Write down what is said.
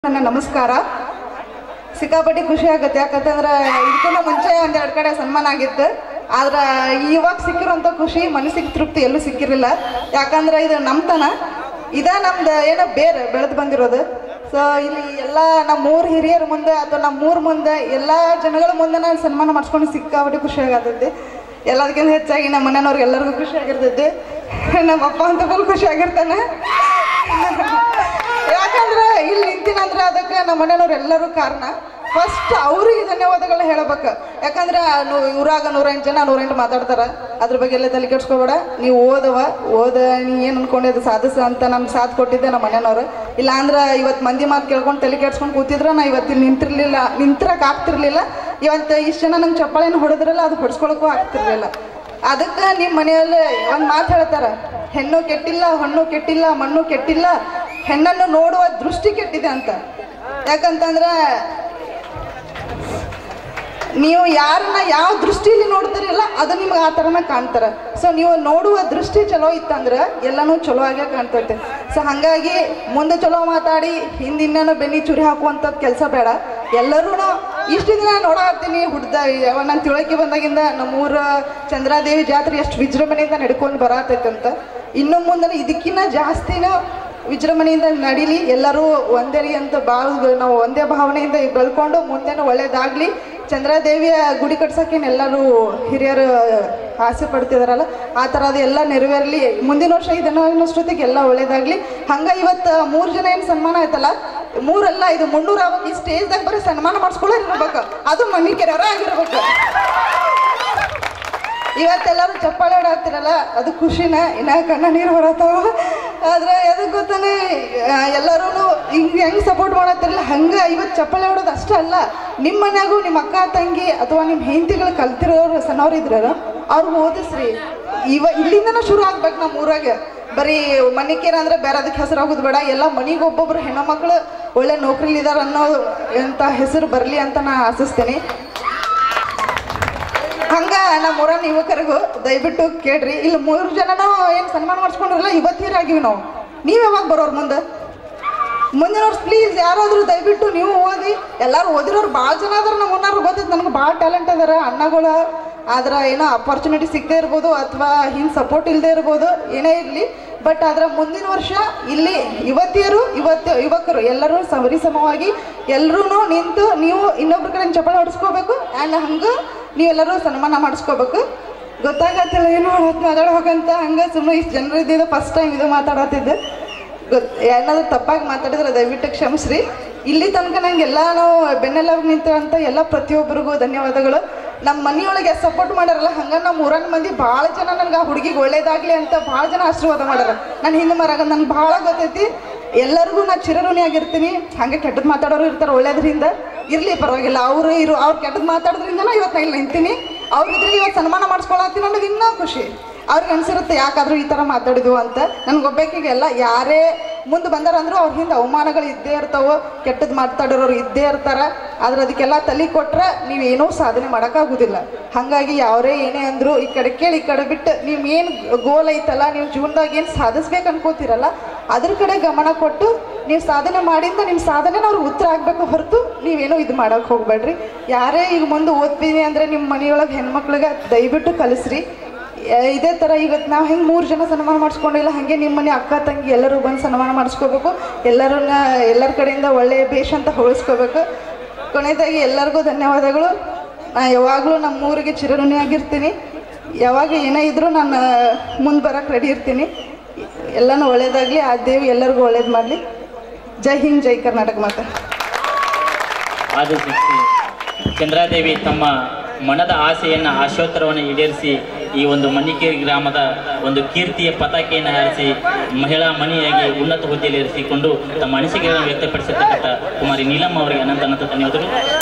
ನನ್ನ ನಮಸ್ಕಾರ. ಸಿಕ್ಕಾಪಟ್ಟಿ ಖುಷಿ ಆಗುತ್ತೆ. ಯಾಕಂತಂದ್ರೆ ಇದಕ್ಕಿಂತ ಮುಂಚೆ ಒಂದೆರಡು ಕಡೆ ಸನ್ಮಾನ ಆಗಿತ್ತು. ಆದ್ರೆ ಇವಾಗ ಸಿಕ್ಕಿರೋಂಥ ಖುಷಿ ಮನಸ್ಸಿಗೆ ತೃಪ್ತಿ ಎಲ್ಲೂ ಸಿಕ್ಕಿರಲಿಲ್ಲ. ಯಾಕಂದ್ರೆ ಇದು ನಮ್ತನ, ನಮ್ದು ಏನೋ ಬೇರೆ ಬೆಳೆದು ಬಂದಿರೋದು. ಸೊ ಇಲ್ಲಿ ಎಲ್ಲ ನಮ್ಮೂರು ಹಿರಿಯರ ಮುಂದೆ ಅಥವಾ ನಮ್ಮೂರ ಮುಂದೆ ಎಲ್ಲ ಜನಗಳ ಮುಂದೆ ನಾನು ಸನ್ಮಾನ ಮಾಡಿಸ್ಕೊಂಡು ಸಿಕ್ಕಾಪಟ್ಟಿ ಖುಷಿ ಆಗತೈತಿ. ಎಲ್ಲದಕ್ಕಿಂತ ಹೆಚ್ಚಾಗಿ ನಮ್ಮ ಮನೆಯವ್ರಿಗೆ ಎಲ್ಲರಿಗೂ ಖುಷಿ ಆಗಿರ್ತೈತಿ. ನಮ್ಮ ಅಪ್ಪ ಅಂತ ಫುಲ್ ಖುಷಿ ಆಗಿರ್ತಾನೆ. ಯಾಕಂದ್ರೆ ಇಲ್ಲಿ ನಿಂತಿನಂದ್ರೆ ಅದಕ್ಕೆ ನಮ್ಮ ಮನೆಯವ್ರು ಎಲ್ಲರೂ ಕಾರಣ. ಫಸ್ಟ್ ಅವ್ರಿಗೆ ಧನ್ಯವಾದಗಳನ್ನ ಹೇಳಬೇಕು. ಯಾಕಂದ್ರೆ ಊರಾಗ 108 ಜನ 108 ಮಾತಾಡ್ತಾರ. ಅದ್ರ ಬಗ್ಗೆ ಎಲ್ಲ ತಲೆ ಕೆಡ್ಸ್ಕೊಬೇಡ. ನೀವು ನೀ ಏನು ಅನ್ಕೊಂಡೆ ಅದು ಸಾಧಿಸ ಅಂತ ನಮ್ಗೆ ಸಾಥ್ ಕೊಟ್ಟಿದ್ದೆ ನಮ್ಮ ಮನೆಯವ್ರು. ಇಲ್ಲ ಅಂದ್ರೆ ಇವತ್ತು ಮಂದಿ ಮಾತು ಕೇಳ್ಕೊಂಡು ತಲೆ ಕೆಡ್ಸ್ಕೊಂಡು ಕೂತಿದ್ರೆ ನಾ ಇವತ್ತಿಲ್ಲಿ ನಿಂತಿರಕ್ಕೆ ಆಗ್ತಿರ್ಲಿಲ್ಲ. ಇವತ್ತು ಇಷ್ಟು ಜನ ನಂಗೆ ಚಪ್ಪಾಳೆನ ಹೊಡೆದ್ರಲ್ಲ, ಅದು ಹೊಡ್ಸ್ಕೊಳಕ್ಕೂ ಆಗ್ತಿರ್ಲಿಲ್ಲ. ಅದಕ್ಕೆ ನಿಮ್ಮ ಮನೆಯಲ್ಲಿ ಒಂದು ಮಾತು ಹೇಳ್ತಾರ, ಹೆಣ್ಣು ಕೆಟ್ಟಿಲ್ಲ, ಹಣ್ಣು ಕೆಟ್ಟಿಲ್ಲ, ಮಣ್ಣು ಕೆಟ್ಟಿಲ್ಲ, ಹೆಣ್ಣನ್ನು ನೋಡುವ ದೃಷ್ಟಿ ಕೆಟ್ಟಿದೆ ಅಂತ. ಯಾಕಂತಂದ್ರೆ ನೀವು ಯಾರನ್ನ ಯಾವ ದೃಷ್ಟಿಯಲ್ಲಿ ನೋಡ್ತೀರಲ್ಲ ಅದು ನಿಮ್ಗೆ ಆ ಥರನ ಕಾಣ್ತಾರೆ. ಸೊ ನೀವು ನೋಡುವ ದೃಷ್ಟಿ ಚಲೋ ಇತ್ತಂದ್ರೆ ಎಲ್ಲನೂ ಚಲೋ ಆಗೇ ಕಾಣ್ತೈತೆ. ಸೊ ಹಾಗಾಗಿ ಮುಂದೆ ಚಲೋ ಮಾತಾಡಿ ಹಿಂದಿನ್ನೇನೋ ಬೆನ್ನಿ ಚುರಿ ಹಾಕುವಂಥದ್ದು ಕೆಲಸ ಬೇಡ. ಎಲ್ಲರೂ ಇಷ್ಟು ದಿನ ನೋಡಾಡ್ತೀನಿ ನಾನು ತಿಳಕಿ ಬಂದಾಗಿಂದ ನಮ್ಮೂರ ಚಂದ್ರಾದೇವಿ ಜಾತ್ರೆ ಎಷ್ಟು ವಿಜೃಂಭಣೆಯಿಂದ ನಡ್ಕೊಂಡು ಬರತೈತಂತ. ಇನ್ನು ಮುಂದೆ ಇದಕ್ಕಿಂತ ಜಾಸ್ತಿನೂ ವಿಜೃಂಭಣೆಯಿಂದ ನಡೀಲಿ. ಎಲ್ಲರೂ ಒಂದೇ ಅಂತ ನಾವು ಒಂದೇ ಭಾವನೆಯಿಂದ ಬೆಳ್ಕೊಂಡು ಮುಂದೆನೂ ಒಳ್ಳೇದಾಗಲಿ. ಚಂದ್ರಾದೇವಿಯ ಗುಡಿ ಕಟ್ಸೋಕೇನು ಎಲ್ಲರೂ ಹಿರಿಯರು ಆಸೆ ಪಡ್ತಿದಾರಲ್ಲ, ಆ ಥರದ್ದು ಎಲ್ಲ ನೆರವೇರಲಿ. ಮುಂದಿನ ವರ್ಷ ಇದನ್ನಷ್ಟೊತ್ತಿಗೆ ಎಲ್ಲ ಒಳ್ಳೇದಾಗಲಿ. ಹಂಗೆ ಇವತ್ತು 3 ಜನ ಏನು ಸನ್ಮಾನ ಆಯ್ತಲ್ಲ, 3 ಅಲ್ಲ ಇದು 300 ಆಗ್ಬೇಕು. ಈ ಸ್ಟೇಜ್ದಾಗ ಬರೀ ಸನ್ಮಾನ ಮಾಡಿಸ್ಕೊಳ್ಳೋ ಇರ್ಬೇಕು, ಅದು ಮಣ್ಣಿಕೆರವರ ಆಗಿರ್ಬೇಕು. ಇವತ್ತೆಲ್ಲರೂ ಚಪ್ಪಾಳೆ ಹೊಡಾಡ್ತಿರಲ್ಲ, ಅದು ಖುಷಿನ. ಇನ್ನ ಕಣ್ಣ ನೀರು ಹೊರತಾವ. ಆದರೆ ಅದಕ್ಕೆ ಗೊತ್ತಾನೆ ಎಲ್ಲರೂ ಹೆಂಗೆ ಸಪೋರ್ಟ್ ಮಾಡತ್ತಿರಲ್ಲ, ಹಂಗೆ ಇವತ್ತು ಚಪ್ಪಾಳೆ ಹೊಡೋದು ಅಷ್ಟೇ ಅಲ್ಲ, ನಿಮ್ಮ ಮನ್ಯಾಗೂ ನಿಮ್ಮ ಅಕ್ಕ ತಂಗಿ ಅಥವಾ ನಿಮ್ಮ ಹೆಂಡತಿಗಳು ಕಲ್ತಿರೋರು ಸಣ್ಣವ್ರು ಇದ್ರಾರ ಅವ್ರಿಗೆ ಓದಿಸ್ರಿ. ಇಲ್ಲಿಂದನೂ ಶುರು ಆಗ್ಬೇಕು ನಮ್ಮ ಊರಾಗೆ. ಬರೀ ಮನಿಕೇರ ಅಂದರೆ ಬೇರೆ ಅದಕ್ಕೆ ಹೆಸರಾಗೋದು ಬೇಡ. ಎಲ್ಲ ಮನೆಗೆ ಒಬ್ಬೊಬ್ರು ಹೆಣ್ಮಕ್ಳು ಒಳ್ಳೆ ನೌಕರಿಲಿದ್ದಾರೆ ಅನ್ನೋ ಅಂತ ಹೆಸರು ಬರಲಿ ಅಂತ ನಾನು ಆಶಿಸ್ತೀನಿ. ಹಂಗೆ ನಮ್ಮ ಊರನ್ನ ಯುವಕರಿಗೂ ದಯವಿಟ್ಟು ಕೇಳ್ರಿ. ಇಲ್ಲಿ 3 ಜನನೂ ಏನು ಸನ್ಮಾನ ಮಾಡಿಸ್ಕೊಂಡಿರಲ್ಲ, ಇವತ್ತಿರಾಗಿವಿ ನಾವು. ನೀವು ಯಾವಾಗ ಬರೋರು ಮುಂದಿನ ವರ್ಷ ಪ್ಲೀಸ್ ಯಾರಾದರೂ ದಯವಿಟ್ಟು ನೀವು ಓದಿ. ಎಲ್ಲರೂ ಓದಿರೋರು ಭಾಳ ಜನ ಅದಾರ ನಮ್ಮ ಊರ್ನವ್ರು. ಗೊತ್ತೈತೆ ನನಗೆ ಭಾಳ ಟ್ಯಾಲೆಂಟ್ ಅದಾರ ಅಣ್ಣಗಳು. ಆದ್ರೆ ಏನೋ ಅಪರ್ಚುನಿಟಿ ಸಿಗದೆ ಇರ್ಬೋದು ಅಥವಾ ಹಿಂಗೆ ಸಪೋರ್ಟ್ ಇಲ್ಲದೆ ಇರ್ಬೋದು, ಏನೇ ಇರಲಿ. ಬಟ್ ಆದರೆ ಮುಂದಿನ ವರ್ಷ ಇಲ್ಲಿ ಯುವಕರು ಎಲ್ಲರೂ ಸರಿಸಮವಾಗಿ ಎಲ್ಲರೂ ನಿಂತು ನೀವು ಇನ್ನೊಬ್ರ ಕಡೆ ಚಪ್ಪಾಳೆ ಹೊಡಿಸ್ಕೋಬೇಕು. ಆ್ಯಂಡ್ ಹಂಗೆ ನೀವೆಲ್ಲರೂ ಸನ್ಮಾನ ಮಾಡಿಸ್ಕೋಬೇಕು. ಗೊತ್ತಾಗತ್ತಿಲ್ಲ ಏನೋ ಮಾತಾಡೋಕಂತ ಹಂಗೆ ಸುಮ್ಮನೆ ಇಷ್ಟು ಜನರು ಇದ್ದಿದ್ದು ಫಸ್ಟ್ ಟೈಮ್ ಇದು ಮಾತಾಡತ್ತಿದ್ದೆ. ಏನಾದರೂ ತಪ್ಪಾಗಿ ಮಾತಾಡಿದ್ರೆ ದಯವಿಟ್ಟು ಕ್ಷಮಿಸ್ರಿ. ಇಲ್ಲಿ ತನಕ ನಂಗೆಲ್ಲ ನಾವು ಬೆನ್ನೆಲುಬಾಗಿ ನಿಂತಂತ ಎಲ್ಲ ಪ್ರತಿಯೊಬ್ಬರಿಗೂ ಧನ್ಯವಾದಗಳು. ನಮ್ಮ ಮನೆಯೊಳಗೆ ಸಪೋರ್ಟ್ ಮಾಡ್ಯಾರಲ್ಲ, ಹಂಗೆ ನಮ್ಮ ಊರನ್ನ ಮಂದಿ ಭಾಳ ಜನ ನನಗೆ ಆ ಹುಡುಗಿಗೆ ಒಳ್ಳೇದಾಗಲಿ ಅಂತ ಭಾಳ ಜನ ಆಶೀರ್ವಾದ ಮಾಡ್ಯಾರ. ನಾನು ಹಿಂದೆ ಮರಾಗ ನನಗೆ ಭಾಳ ಗೊತ್ತೈತಿ. ಎಲ್ಲರಿಗೂ ನಾನು ಚಿರಋಣಿ ಆಗಿರ್ತೀನಿ. ಹಾಗೆ ಕೆಟ್ಟದ್ದು ಮಾತಾಡೋರು ಇರ್ತಾರೆ ಒಳ್ಳೇದ್ರಿಂದ, ಇರಲಿ ಪರವಾಗಿಲ್ಲ. ಅವ್ರು ಕೆಟ್ಟದ್ದು ಮಾತಾಡೋದ್ರಿಂದ ಇವತ್ತು ನಾನು ಇಲ್ಲಿ ನಿಂತೀನಿ. ಅವ್ರಿದ್ರೆ ಇವತ್ತು ಸನ್ಮಾನ ಮಾಡಿಸ್ಕೊಳತ್ತೀನಿ ಅನ್ನೋದು ಇನ್ನೂ ಖುಷಿ. ಅವ್ರಿಗೆ ಅನ್ಸಿರುತ್ತೆ ಯಾಕಾದರೂ ಈ ಥರ ಮಾತಾಡಿದ್ವು ಅಂತ. ನನಗೊಬ್ಬಾಕಿಗೆಲ್ಲ ಯಾರೇ ಮುಂದೆ ಬಂದಾರಂದ್ರೂ ಅವ್ರ ಹಿಂದೆ ಅವಮಾನಗಳು ಇದ್ದೇ ಇರ್ತಾವೆ, ಕೆಟ್ಟದ್ದು ಮಾತಾಡೋರು ಇದ್ದೇ ಇರ್ತಾರೆ. ಆದ್ರೆ ಅದಕ್ಕೆಲ್ಲ ತಲೆ ಕೊಟ್ಟರೆ ನೀವೇನೂ ಸಾಧನೆ ಮಾಡೋಕ್ಕಾಗೋದಿಲ್ಲ. ಹಾಗಾಗಿ ಯಾರೇ ಏನೇ ಅಂದರೂ ಈ ಕಡೆ ಕೇಳಿ ಈ ಕಡೆ ಬಿಟ್ಟು ನೀವು ಏನು ಗೋಲ್ ಐತಲ್ಲ, ನೀವು ಜೀವನದಾಗ ಏನು ಸಾಧಿಸ್ಬೇಕು ಅನ್ಕೋತಿರಲ್ಲ ಅದ್ರ ಕಡೆ ಗಮನ ಕೊಟ್ಟು ನೀವು ಸಾಧನೆ ಮಾಡಿಂದ ನಿಮ್ಮ ಸಾಧನೆನ ಅವ್ರಿಗೆ ಉತ್ತರ ಆಗಬೇಕು ಹೊರತು ನೀವೇನೋ ಇದು ಮಾಡೋಕೆ ಹೋಗ್ಬೇಡ್ರಿ. ಯಾರೇ ಈಗ ಮುಂದೆ ಓದ್ತೀನಿ ಅಂದರೆ ನಿಮ್ಮ ಮನೆಯೊಳಗೆ ಹೆಣ್ಮಕ್ಳಿಗೆ ದಯವಿಟ್ಟು ಕಲಿಸ್ರಿ. ಇದೇ ಥರ ಇವತ್ತು ನಾವು ಹೆಂಗೆ 3 ಜನ ಸನ್ಮಾನ ಮಾಡಿಸ್ಕೊಂಡಿಲ್ಲ, ಹಾಗೆ ನಿಮ್ಮ ಮನೆ ಅಕ್ಕ ತಂಗಿ ಎಲ್ಲರೂ ಬಂದು ಸನ್ಮಾನ ಮಾಡಿಸ್ಕೋಬೇಕು. ಎಲ್ಲರ ಕಡೆಯಿಂದ ಒಳ್ಳೆಯ ಬೇಷ್ ಅಂತ ಹೊಳಿಸ್ಕೋಬೇಕು. ಕೊನೆಯದಾಗಿ ಎಲ್ಲರಿಗೂ ಧನ್ಯವಾದಗಳು. ನಾನು ಯಾವಾಗಲೂ ನಮ್ಮೂರಿಗೆ ಚಿರಋಣಿ ಆಗಿರ್ತೀನಿ. ಯಾವಾಗ ಏನೇ ಇದ್ದರೂ ನಾನು ಮುಂದೆ ಬರೋಕ್ಕೆ ರೆಡಿ ಇರ್ತೀನಿ. ಎಲ್ಲನೂ ಒಳ್ಳೇದಾಗಲಿ. ಆ ದೇವಿ ಎಲ್ಲರಿಗೂ ಒಳ್ಳೇದು ಮಾಡಲಿ. ಜೈ ಹಿಂದ್, ಜೈ ಕರ್ನಾಟಕ ಮಾತೆ. ಆದಿಶಕ್ತಿ ಚಂದ್ರಾದೇವಿ ತಮ್ಮ ಮನದ ಆಸೆಯನ್ನು ಆಶೋತ್ತರವನ್ನು ಈಡೇರಿಸಿ ಈ ಒಂದು ಮಣಿಕೇರಿ ಗ್ರಾಮದ ಒಂದು ಕೀರ್ತಿಯ ಪತಾಕೆಯನ್ನು ಹಾರಿಸಿ ಮಹಿಳಾ ಮಣಿಯಾಗಿ ಉನ್ನತ ಹುದ್ದೆಯಲ್ಲಿ ಇರಿಸಿಕೊಂಡು ತಮ್ಮ ಅನಿಸಿಕೆಗಳನ್ನು ವ್ಯಕ್ತಪಡಿಸಿರ್ತಕ್ಕಂಥ ಕುಮಾರಿ ನೀಲಮ್ಮ ಅವರಿಗೆ ಅನಂತ ಧನ್ಯವಾದಗಳು.